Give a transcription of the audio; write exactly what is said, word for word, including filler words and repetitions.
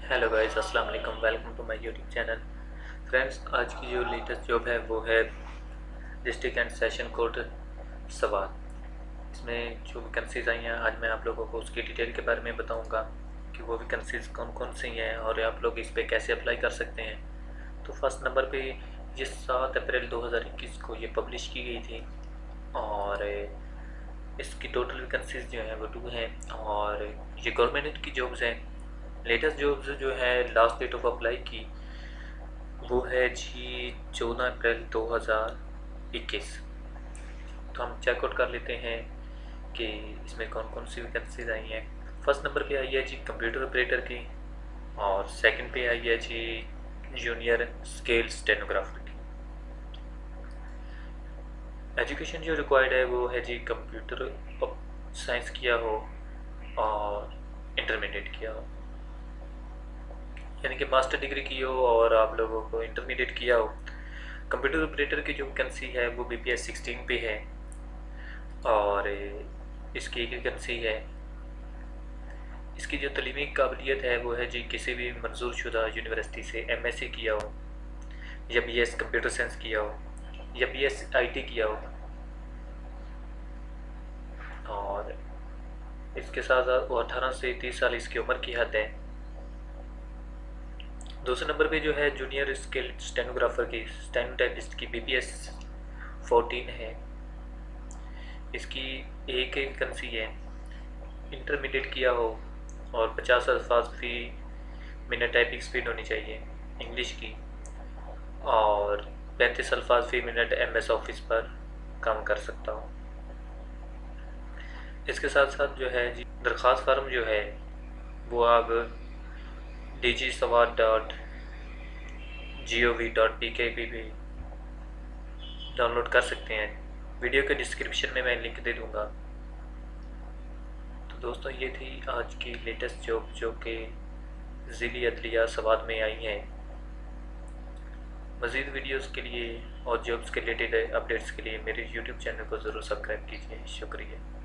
Hello guys, अस्सलाम वालेकुम। Welcome to my YouTube channel. Friends, आज की जो लेटेस्ट जॉब है वो है district and session court Swat. इसमें जो वैकेंसीज आई हैं आज मैं आप लोगों को उसकी डिटेल के बारे में बताऊंगा कि वो वैकेंसीज कौन कौन सी हैं और आप लोग इस पे कैसे अप्लाई कर सकते हैं। तो फर्स्ट नंबर पे ये सात अप्रैल दो हज़ार इक्कीस को ये पब्लिश की गई थी और इसकी टोटल वैकेंसीज जो हैं वो टू हैं और ये गवर्नमेंट की जॉब्स हैं। लेटेस्ट जॉब्स जो है लास्ट डेट ऑफ अप्लाई की वो है जी चौदह अप्रैल दो हज़ार इक्कीस। तो हम चेकआउट कर लेते हैं कि इसमें कौन कौन सी वैकेंसीज आई हैं। फर्स्ट नंबर पे आई है जी कंप्यूटर ऑपरेटर की और सेकंड पे आई है जी जूनियर स्केल स्टेनोग्राफर की। एजुकेशन जो रिक्वायर्ड है वो है जी कंप्यूटर साइंस किया हो और इंटरमीडिएट किया हो, यानी कि मास्टर डिग्री की हो और आप लोगों को इंटरमीडिएट किया हो। कंप्यूटर ऑपरेटर की जो वैकेंसी है वो बी पी एस सिक्सटीन पे है और इसकी एक वैकेंसी है। इसकी जो तलीमी काबिलियत है वो है जी किसी भी मंजूर शुदा यूनिवर्सिटी से एम एस सी किया हो या बी एस कंप्यूटर साइंस किया हो या बी एस आई टी किया हो। और इसके साथ साथ वो अठारह से तीस साल इसकी उम्र की हद है। दूसरे नंबर पे जो है जूनियर स्किल स्टेनोग्राफर की स्टेनोटाइपिस्ट की बी पी एस फोर्टीन है। इसकी एक वैकेंसी है। इंटरमीडिएट किया हो और पचास अल्फाज फी मिनट टाइपिंग स्पीड होनी चाहिए इंग्लिश की और पैंतीस अल्फाज फी मिनट एम एस ऑफिस पर काम कर सकता हो। इसके साथ साथ जो है जी दरख्वास्त फार्म जो है वो आप D G Swat dot G O V dot P K पी भी डाउनलोड कर सकते हैं। वीडियो के डिस्क्रिप्शन में मैं लिंक दे दूँगा। तो दोस्तों, ये थी आज की लेटेस्ट जॉब जो कि ज़िली अदलिया सवाद में आई हैं। मज़ीद वीडियोस के लिए और जॉब्स के रिलेटेड अपडेट्स के लिए मेरे यूट्यूब चैनल को ज़रूर सब्सक्राइब कीजिए। शुक्रिया।